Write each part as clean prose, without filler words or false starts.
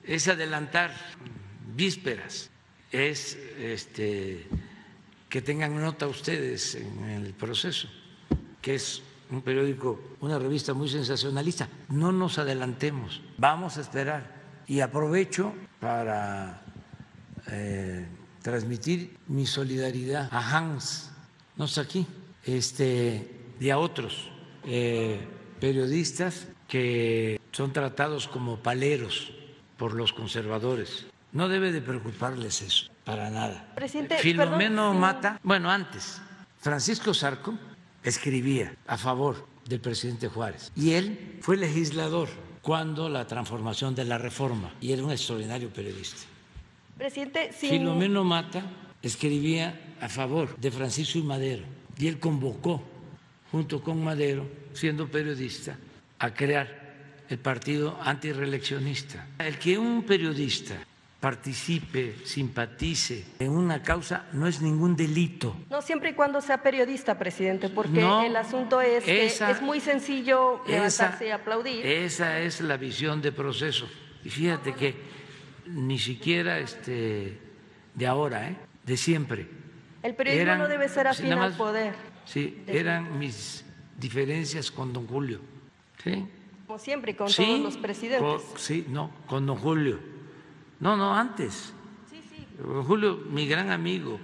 es adelantar vísperas, es que tengan nota ustedes en el proceso, que es un periódico, una revista muy sensacionalista. No nos adelantemos, vamos a esperar. Y aprovecho para transmitir mi solidaridad a Hans, no está aquí, y a otros periodistas que son tratados como paleros por los conservadores. No debe de preocuparles eso, para nada. Presidente, Filomeno perdón, sí. Mata, bueno, antes, Francisco Zarco escribía a favor del presidente Juárez y él fue legislador cuando la transformación de la Reforma y era un extraordinario periodista. Presidente, sí. Filomeno Mata escribía a favor de Francisco y Madero y él convocó, junto con Madero, siendo periodista, a crear el partido antirreeleccionista. El que un periodista participe, simpatice en una causa no es ningún delito. No siempre y cuando sea periodista, presidente, porque No, el asunto es que es muy sencillo levantarse y aplaudir. Esa es la visión de proceso. Y fíjate que ni siquiera de ahora, de siempre. El periodismo no debe ser afín al poder. Sí, eran mis diferencias con don Julio. ¿Sí? Como siempre, con todos los presidentes. Con don Julio. No, antes. Sí. Don Julio, mi gran amigo,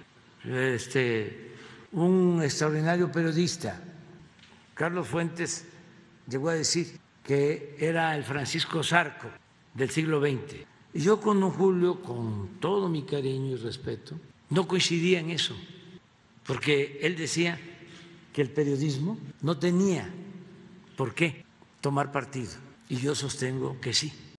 un extraordinario periodista. Carlos Fuentes llegó a decir que era el Francisco Zarco del siglo XX. Y yo con don Julio, con todo mi cariño y respeto, no coincidía en eso, porque él decía que el periodismo no tenía por qué tomar partido, y yo sostengo que sí.